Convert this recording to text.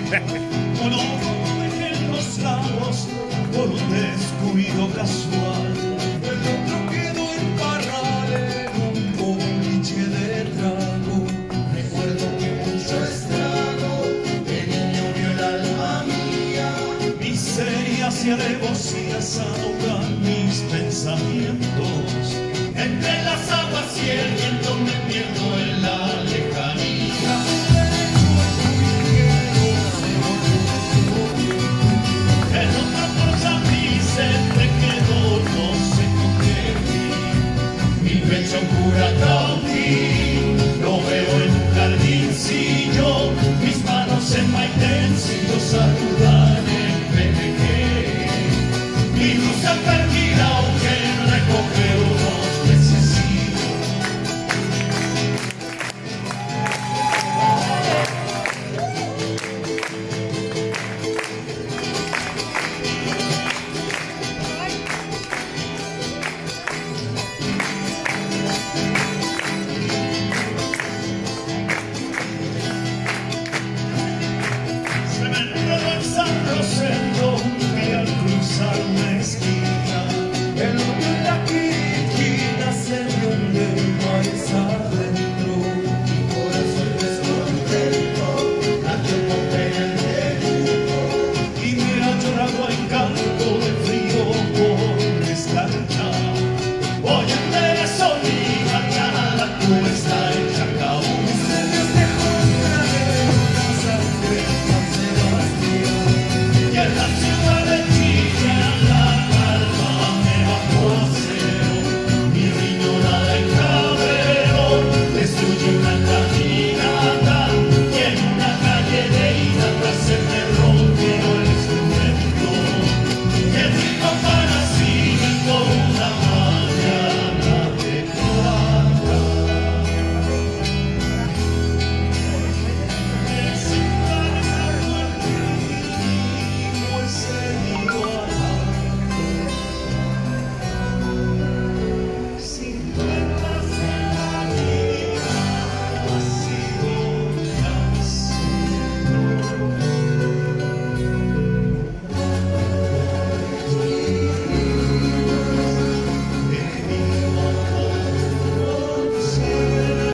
Uno dejé en los lados por un descuido casual. El otro quedó en parral en un boliche de trago. Recuerdo que mucho estrago de niño vio el alma mía. Miserias y alevosías ahogan mis pensamientos. Entre las aguas y el viento me pierdo en la lejanía. En otra cosa mi se quedó, no sé con qué. Mi pecho cura cautín, lo veo en un jardincillo. Mis manos en maitencillo saludan en PNG. Mi luz perdida aunque recoge un